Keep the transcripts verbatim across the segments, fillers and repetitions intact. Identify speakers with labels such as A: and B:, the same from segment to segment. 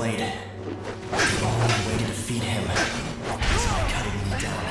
A: blade. The only way to defeat him is by cutting me down.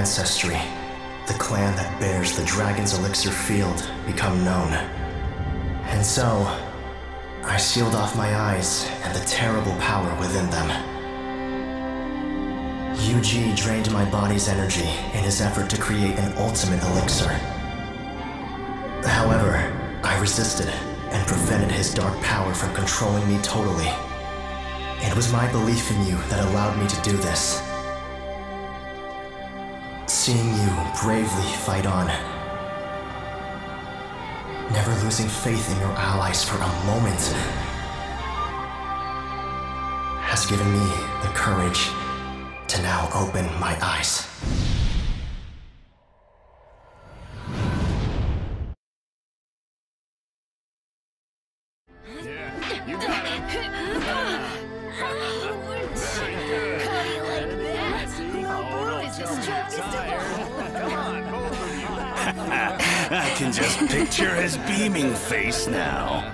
A: ancestry, the clan that bears the dragon's elixir field, become known. And so, I sealed off my eyes and the terrible power within them. U G drained my body's energy in his effort to create an ultimate elixir. However, I resisted and prevented his dark power from controlling me totally. It was my belief in you that allowed me to do this. Seeing you bravely fight on, never losing faith in your allies for a moment, has given me the courage to now open my eyes.
B: Yeah, you got it.
C: I can just picture his beaming face now.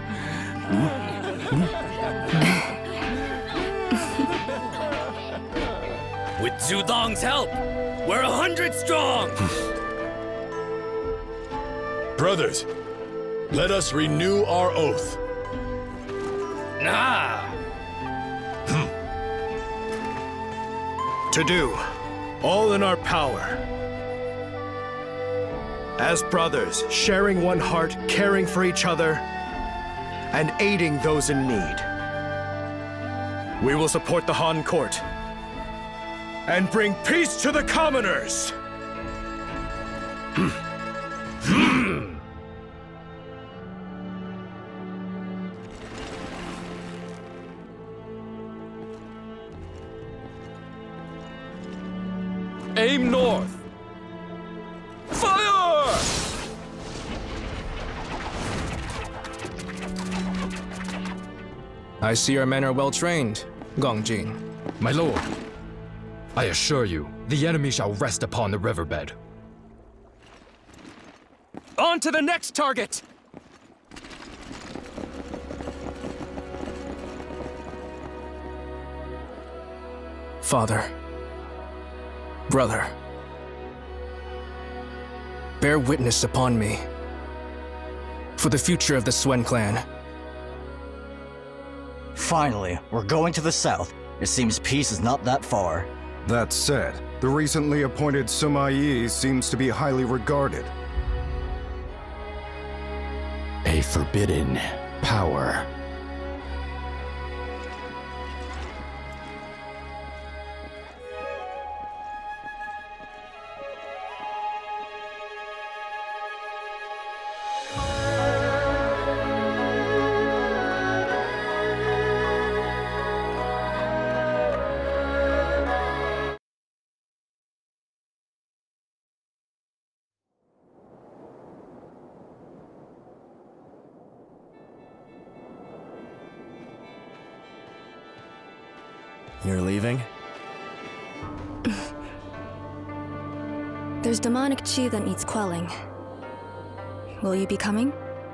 D: With Zudong's help, we're a hundred strong!
E: Brothers, let us renew our oath.
D: Nah!
F: To do all in our power. As brothers, sharing one heart, caring for each other, and aiding those in need. We will support the Han Court and bring peace to the commoners!
D: Aim north! Fire!
G: I see our men are well trained, Gongjin.
H: My lord, I assure you, the enemy shall rest upon the riverbed.
D: On to the next target!
G: Father. Brother. Bear witness upon me. For the future of the Swen clan.
I: Finally, we're going to the south. It seems peace is not that far.
J: That said, the recently appointed Sima Yi seems to be highly regarded.
C: A forbidden power.
A: You're leaving?
K: There's demonic chi that needs quelling. Will you be coming?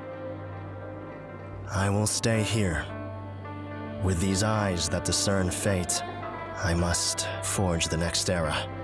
A: I will stay here. With these eyes that discern fate, I must forge the next era.